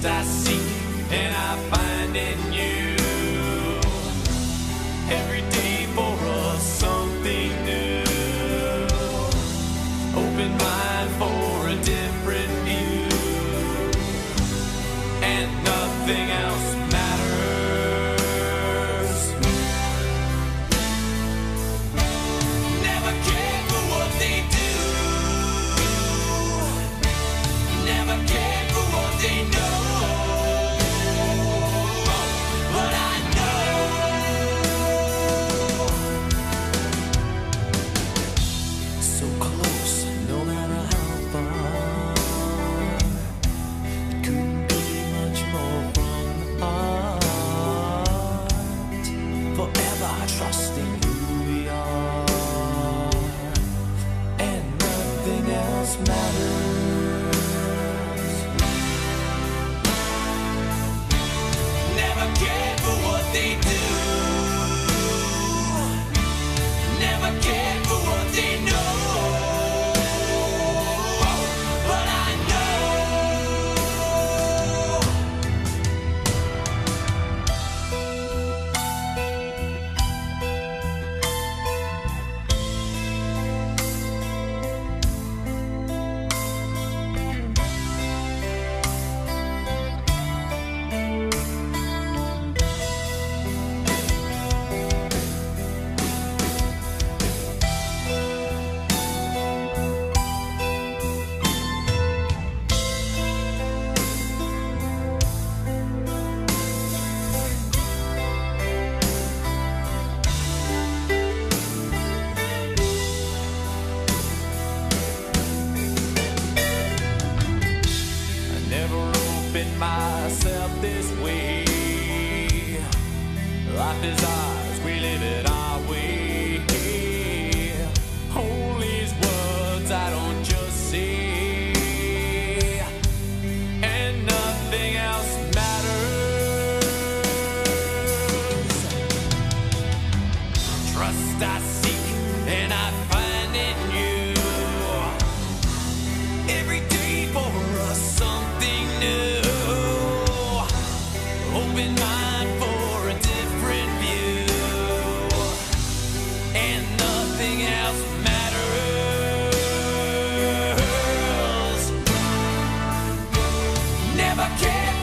Trust I seek and I find in you. Every day for us something new. Open mind for a different view. And nothing else matters. Never care for what they do. Never care for what they know. But I know so close, no matter how far. It couldn't be much more from the heart. Forever trusting who we are, and nothing else matters. Never cared for what they do. Never cared for what they know. But I know myself this way. Life is ours, we live it our way. Hold these words I don't just say, and nothing else matters. Trust I seek and I find in you. Every day for us something new. Open mind for a different view, and nothing else matters. Never care.